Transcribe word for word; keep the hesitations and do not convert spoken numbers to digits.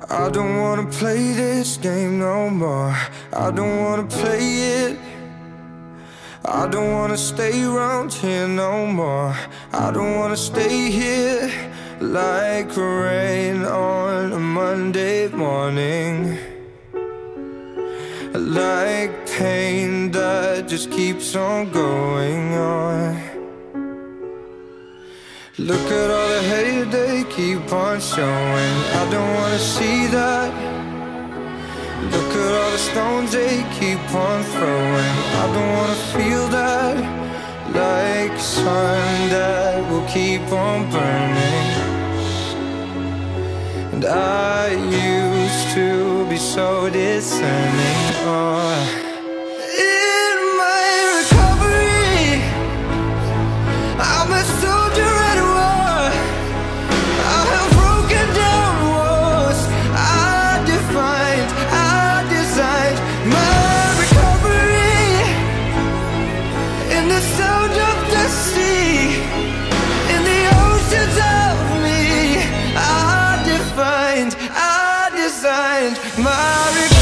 I don't wanna play this game no more. I don't wanna play it. I don't wanna stay around here no more. I don't wanna stay here like rain on a Monday morning, like pain that just keeps on going on. Look at all the hate they keep on showing. I don't wanna see that. Look at all the stones they keep on throwing. I don't wanna feel that, like sun that will keep on burning. And I used to be so discerning. Oh. In my recovery, I'm a soldier at war. I have broken down walls. I defined, I designed my recovery in the sound of the sea, in the oceans of me. I defined, I designed my recovery.